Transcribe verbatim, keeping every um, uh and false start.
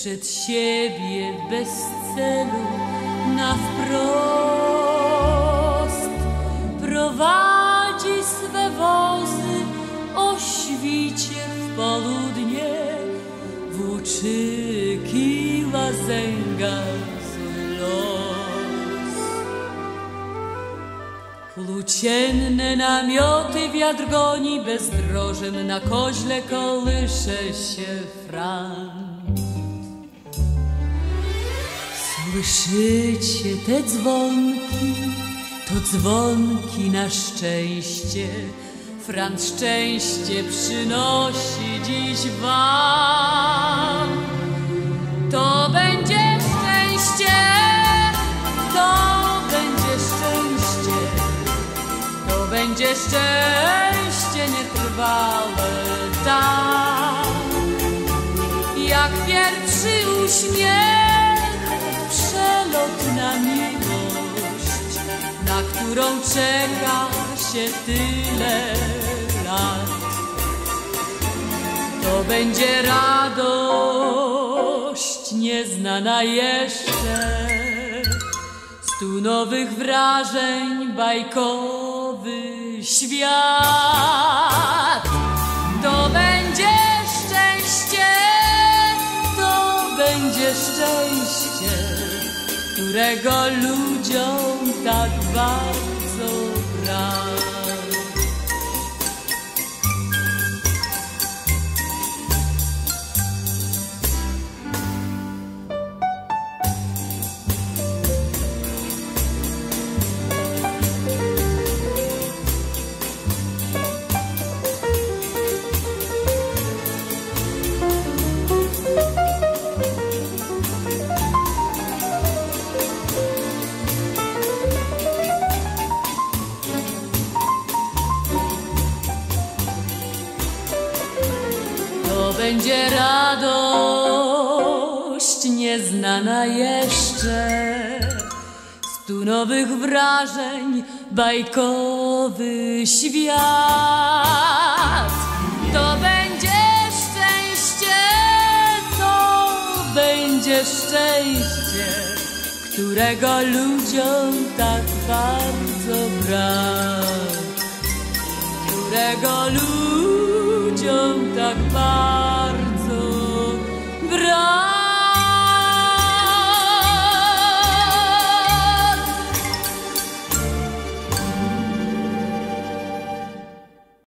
przed siebie bez celu na wprost prowadzi swe wozy o świcie w południe, włóczyki łazęga zły los. Płócienne namioty wiatr goni, bezdrożem na koźle kołysze się frant. Słyszycie te dzwonki, to dzwonki na szczęście. Frant szczęście przynosi dziś wam. To będzie szczęście, to będzie szczęście, to będzie szczęście nietrwałe tam. Jak pierwszy uśmiech, przelotna miłość, na którą czeka się tyle lat. To będzie radość nieznana jeszcze, stu nowych wrażeń, bajkowy świat. To będzie szczęście, to będzie szczęście, którego ludziom tak bardzo brak. To będzie radość nieznana jeszcze, stu nowych wrażeń, bajkowy świat. To będzie szczęście, to będzie szczęście, którego ludziom tak bardzo brak, którego ludziom tak bardzo